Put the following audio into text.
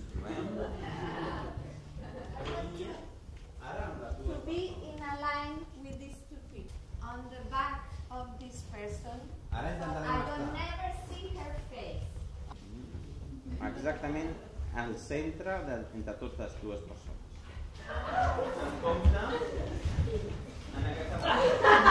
To be in a line with these two feet on the back of this person. So I don't never see her face. Exactament al centre entre totes dues persones. En compte, en aquesta part.